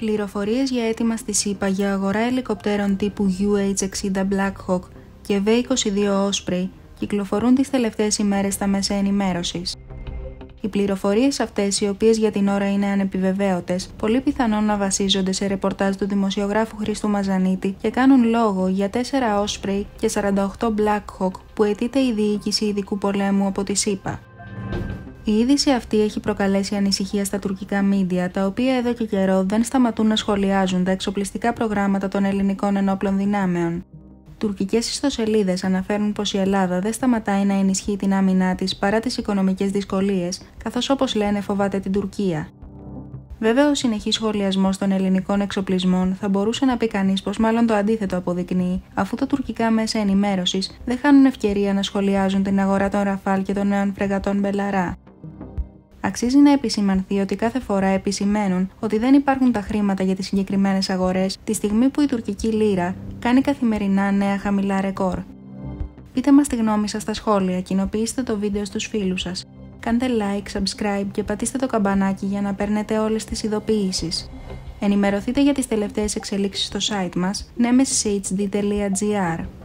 Πληροφορίες για αίτημα στη ΣΥΠΑ για αγορά ελικοπτέρων τύπου UH-60 Black Hawk και V-22 Osprey κυκλοφορούν τις τελευταίες ημέρες στα μέσα ενημέρωσης. Οι πληροφορίες αυτές, οι οποίες για την ώρα είναι ανεπιβεβαίωτες, πολύ πιθανόν να βασίζονται σε ρεπορτάζ του δημοσιογράφου Χρήστου Μαζανίτη και κάνουν λόγο για 4 Osprey και 48 Black Hawk που αιτείται η διοίκηση ειδικού πολέμου από τη ΣΥΠΑ. Η είδηση αυτή έχει προκαλέσει ανησυχία στα τουρκικά μίντια, τα οποία εδώ και καιρό δεν σταματούν να σχολιάζουν τα εξοπλιστικά προγράμματα των ελληνικών ενόπλων δυνάμεων. Τουρκικές ιστοσελίδες αναφέρουν πως η Ελλάδα δεν σταματάει να ενισχύει την άμυνά της παρά τις οικονομικές δυσκολίες, καθώς όπως λένε φοβάται την Τουρκία. Βέβαια, ο συνεχής σχολιασμός των ελληνικών εξοπλισμών θα μπορούσε να πει κανείς πως μάλλον το αντίθετο αποδεικνύει, αφού τα τουρκικά μέσα ενημέρωσης δεν χάνουν ευκαιρία να σχολιάζουν την αγορά των Ραφάλ και των νέων φρεγατών Μπελαρά. Αξίζει να επισημανθεί ότι κάθε φορά επισημαίνουν ότι δεν υπάρχουν τα χρήματα για τις συγκεκριμένες αγορές, τη στιγμή που η τουρκική λίρα κάνει καθημερινά νέα χαμηλά ρεκόρ. Πείτε μας τη γνώμη σας στα σχόλια, κοινοποιήστε το βίντεο στους φίλους σας. Κάντε like, subscribe και πατήστε το καμπανάκι για να παίρνετε όλες τις ειδοποιήσεις. Ενημερωθείτε για τις τελευταίες εξελίξεις στο site μας nemesishd.gr.